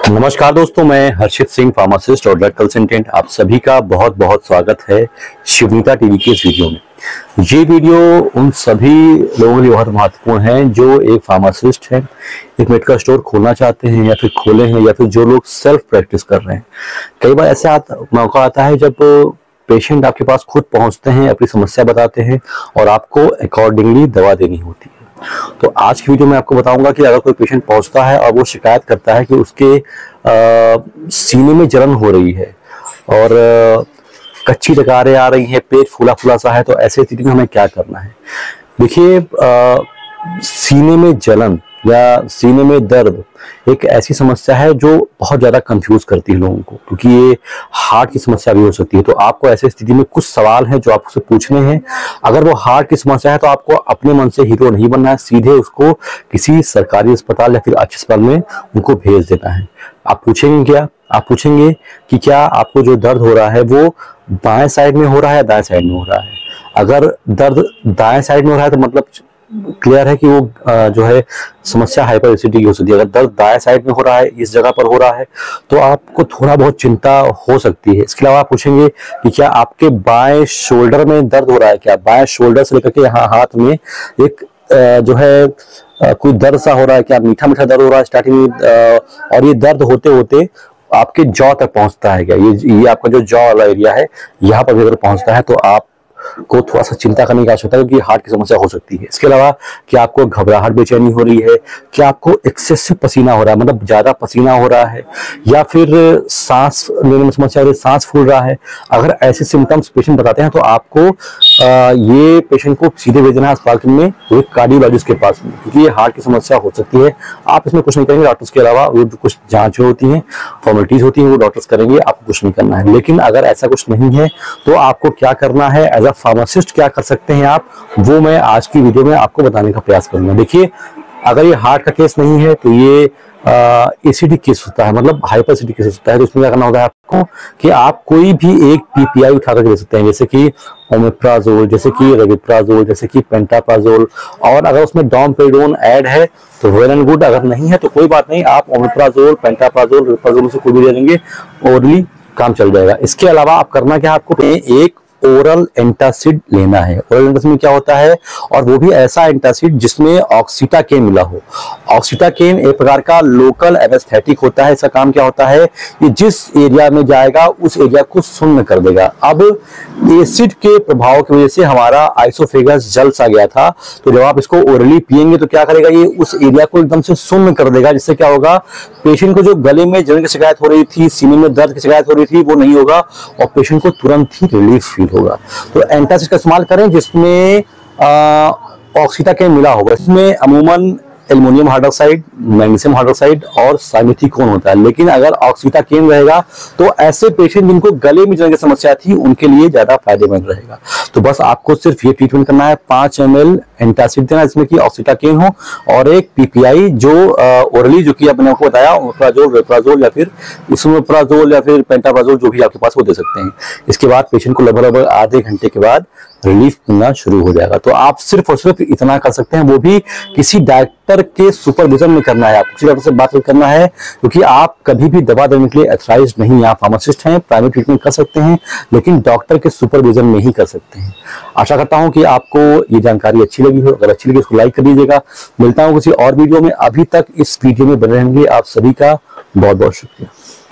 नमस्कार दोस्तों, मैं हर्षित सिंह, फार्मासिस्ट और ड्रग कंसल्टेंट। आप सभी का बहुत बहुत स्वागत है शिवनीता टीवी के इस वीडियो में। ये वीडियो उन सभी लोगों के लिए बहुत महत्वपूर्ण है जो एक फार्मासिस्ट है, एक मेडिकल स्टोर खोलना चाहते हैं या फिर खोले हैं, या फिर जो लोग सेल्फ प्रैक्टिस कर रहे हैं। कई बार ऐसे मौका आता है जब पेशेंट आपके पास खुद पहुंचते हैं, अपनी समस्या बताते हैं और आपको अकॉर्डिंगली दवा देनी होती है। तो आज की वीडियो में आपको बताऊंगा कि अगर कोई पेशेंट पहुंचता है और वो शिकायत करता है कि उसके सीने में जलन हो रही है और कच्ची डकारें आ रही हैं, पेट फूला फूला सा है, तो ऐसे स्थिति में हमें क्या करना है। देखिए, सीने में जलन या सीने में दर्द एक ऐसी समस्या है जो बहुत ज्यादा कंफ्यूज करती है लोगों को, क्योंकि ये हार्ट की समस्या भी हो सकती है। तो आपको ऐसे स्थिति में कुछ सवाल हैं जो आपसे पूछने हैं। अगर वो हार्ट की समस्या है तो आपको अपने मन से हीरो नहीं बनना है, सीधे उसको किसी सरकारी अस्पताल या फिर अच्छे अस्पताल में उनको भेज देना है। आप पूछेंगे क्या? आप पूछेंगे कि क्या आपको जो दर्द हो रहा है वो बाएं साइड में हो रहा है या दाएं साइड में हो रहा है। अगर दर्द दाएं साइड में हो रहा है तो मतलब क्लियर है कि वो जो है समस्या हाइपरएसिडिटी की हो सकती है। अगर दर्द दाएं साइड में हो रहा है, इस जगह पर हो रहा है, तो आपको थोड़ा बहुत चिंता हो सकती है। इसके अलावा आप पूछेंगे कि क्या आपके बाएं शोल्डर में दर्द हो रहा है। क्या बाएं शोल्डर से लेकर के यहाँ हाथ में एक जो है कोई दर्द सा हो रहा है। क्या मीठा मीठा दर्द हो रहा है स्टार्टिंग में, और ये दर्द होते होते आपके जॉ तक पहुंचता है। क्या ये आपका जो जॉ वाला एरिया है, यहाँ पर अगर पहुंचता है तो आप को थोड़ा सा चिंता करने की आवश्यकता है, क्योंकि हार्ट की समस्या हो सकती है। इसके अलावा क्या आपको घबराहट, बेचैनी हो रही है, क्या आपको एक्सेसिव पसीना हो रहा है, मतलब ज्यादा पसीना हो रहा है, या फिर सांस लेने में समस्या हो रही है, सांस फूल रहा है। अगर ऐसे सिम्टम्स पेशेंट बताते हैं तो आपको ये पेशेंट को सीधे भेजना है अस्पताल में एक कार्डियोलॉजिस्ट के पास में, क्योंकि ये हार्ट की समस्या हो सकती है। आप इसमें कुछ नहीं करेंगे, डॉक्टर्स के अलावा वो कुछ जांच होती हैं, फॉर्मेलिटीज होती हैं, वो डॉक्टर्स करेंगे, आपको कुछ नहीं करना है। लेकिन अगर ऐसा कुछ नहीं है तो आपको क्या करना है, एज अ फार्मासिस्ट क्या कर सकते हैं आप, वो मैं आज की वीडियो में आपको बताने का प्रयास करूंगा। देखिए, अगर ये हार्ट का केस नहीं है तो ये एसिडिक केस होता है, मतलब हाइपर एसिडिक केस होता है। तो इसमें क्या करना होता है आपको कि आप कोई भी एक पीपीआई उठा कर दे सकते हैं, जैसे कि ओमेप्राजोल, जैसे कि रेविप्राजोल, जैसे कि पेंटाप्राजोल। और अगर उसमें डोमपेडोन ऐड है तो वेल एंड गुड, अगर नहीं है तो कोई बात नहीं, आप ओमेप्राजोल, पेंटाप्राजोल, रेविप्राजोल से कोई भी दे देंगे, ओरली काम चल जाएगा। इसके अलावा आप करना क्या, आपको एक ओरल एंटासिड लेना है। ओरल एंटासिड में क्या होता है, और वो भी ऐसा एंटासिड जिसमें ऑक्सीटाकेन मिला हो। ऑक्सीटाकेन एक प्रकार का लोकल एनेस्थेटिक होता है। इसका काम क्या होता है, ये जिस एरिया में जाएगा उस एरिया को सुन्न कर देगा। अब एसिड के प्रभाव की वजह से हमारा आइसोफेगस जल सा गया था, तो जब आप इसको ओरली पिएंगे तो क्या करेगा, ये उस एरिया को एकदम से सुन्न कर देगा, जिससे क्या होगा, पेशेंट को जो गले में जलन की शिकायत हो रही थी, सीने में दर्द की शिकायत हो रही थी, वो नहीं होगा और पेशेंट को तुरंत ही रिलीफ फील होगा। तो एंटासिड का इस्तेमाल करें जिसमें ऑक्सीटाकेन मिला होगा। इसमें अमूमन एल्युमिनियम हाइड्रोक्साइड, मैग्नीशियम हाइड्रोक्साइड और साइमेथिकोन होता है। लेकिन अगर ऑक्सीटाकेन रहेगा तो ऐसे पेशेंट जिनको गले में जलन की समस्या थी उनके लिए ज्यादा फायदेमंद रहेगा। तो बस आपको सिर्फ ये ट्रीटमेंट करना है, 5 ml एंटासिड देना जिसमें कि ऑक्सीटाकेन हो, और एक पीपीआई जो ओरली, जो कि आपने आपको बताया, ओमेप्राजोल, रेप्राजोल या फिर इसोमेप्राजोल या फिर पेंटाप्राजोल, जो भी आपके पास वो दे सकते हैं। इसके बाद पेशेंट को लगभग आधे घंटे के बाद रिलीफ मिलना शुरू हो जाएगा। तो आप सिर्फ और सिर्फ इतना कर सकते हैं, वो भी किसी डॉक्टर के सुपरविजन में करना है। आपको किसी डॉक्टर से बात करना है, क्योंकि आप कभी भी दवा देने के लिए ऑथराइज्ड नहीं। आप फार्मासिस्ट हैं, प्राइमरी ट्रीटमेंट कर सकते हैं, लेकिन डॉक्टर के सुपरविजन में ही कर सकते हैं। आशा करता हूं कि आपको ये जानकारी अच्छी लगी हो। अगर अच्छी लगी उसको लाइक कर दीजिएगा। मिलता हूं किसी और वीडियो में। अभी तक इस वीडियो में बने रहेंगे। आप सभी का बहुत बहुत शुक्रिया।